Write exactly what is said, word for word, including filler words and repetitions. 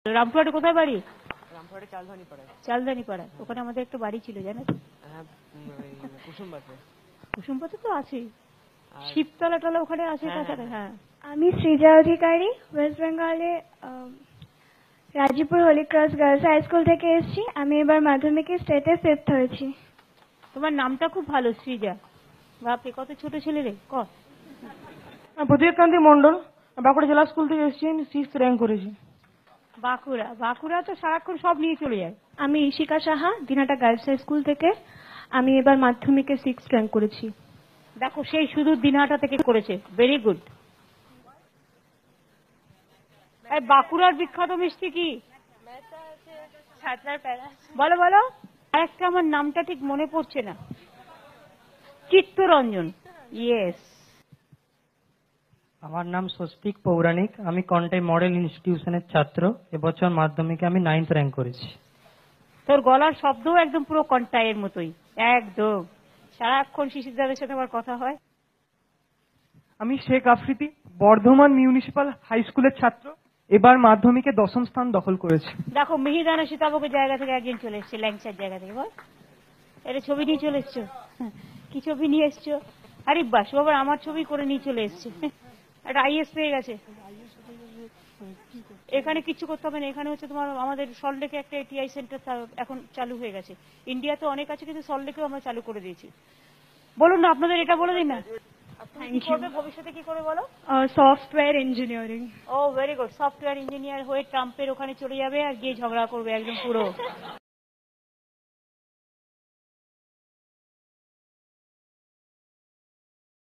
রামপুরহাটে কোথায় বাড়ি? রামপুরহাটে চালধানি পাড়ায়। চালধানি পাড়ায়, ওখানে আমাদের একটা বাড়ি ছিল জানো তো? হ্যাঁ, কুসুমবাতে। কুসুমপাতে তো আছেই, শিবতলা টলা ওখানে আছে হ্যাঁ, কাছাকাছি। হ্যাঁ, আমি সৃজা অধিকারী, ওয়েস্ট বেঙ্গলে Rajipur holy cross girls high school থেকে এসেছি। আমি এবার মাধ্যমিকে স্টেটে ফিফথ হয়েছি। তোমার নামটা খুব ভালো, সৃজা। বাপরে, কত ছোট ছেলে রে। ক প্রতীকান্তি মন্ডল, বাঁকুড়া জেলা স্কুল থেকে এসেছি, সিক্স র্যাঙ্ক করেছি। বাঁকুড়া, বাঁকুড়া তো সারাক্ষণ সব নিয়ে চলে যায়। আমি Ishika Saha, Dinhata girls high school থেকে। আমি এবার মাধ্যমিকে সিক্স র্যাঙ্ক করেছি। দেখো, সেই শুধু দিনহাটা থেকে করেছে, ভেরি গুড। বাঁকুড়ার বিখ্যাত মিষ্টি কি? বলো বলো। আরেকটা আমার নামটা ঠিক মনে পড়ছে না। চিত্তরঞ্জন। ইয়েস। আমার নাম স্বস্তিক পৌরাণিক, আমি কন্টাই মডেল ইনস্টিটিউশনের ছাত্র। এবছর মাধ্যমিকে আমি নাইন্থ র্যাঙ্ক করেছি। তোর গলার শব্দও একদম পুরো কন্টাইয়ের মতোই, একদম। সারাক্ষণ শিশিরদাদের সাথে আমার কথা হয়। আমি শেখ আফ্রিদি, বর্ধমান মিউনিসিপাল হাই স্কুলের ছাত্র। এবার মাধ্যমিকে দশম স্থান দখল করেছি। দেখো, মিহিদানা সীতাভোগের জায়গা থেকে একজন চলে এসছে, ল্যাংচার জায়গা থেকে। বল, এটা ছবি নিয়ে চলে এসছো? কি ছবি নিয়ে এসছো? আরে বাস, আবার আমার ছবি করে নিয়ে চলে এসছে। একটা আইএস পেয়ে গেছে। এখানে কিছু করতে হবে না, এখানে হচ্ছে তোমার আমাদের সল্টলেকে একটা টিআই সেন্টার এখন চালু হয়ে গেছে। ইন্ডিয়াতে অনেক আছে, কিন্তু সল্টলেকেও আমরা চালু করে দিয়েছি। বলুন না, আপনাদের এটা বলে দিন না। ভবিষ্যতে কি করে বলো? Software engineering. Oh very good. Software engineer হয়ে ট্রাম্পের ওখানে চলে যাবে আর গিয়ে ঝগড়া করবে একদম পুরো।